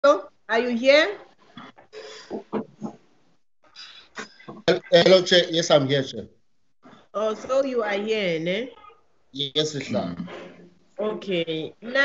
Are you here? Hello, Chair. Yes, I'm here, Chair. Oh, so you are here, ne? Yes, sir. Okay. Now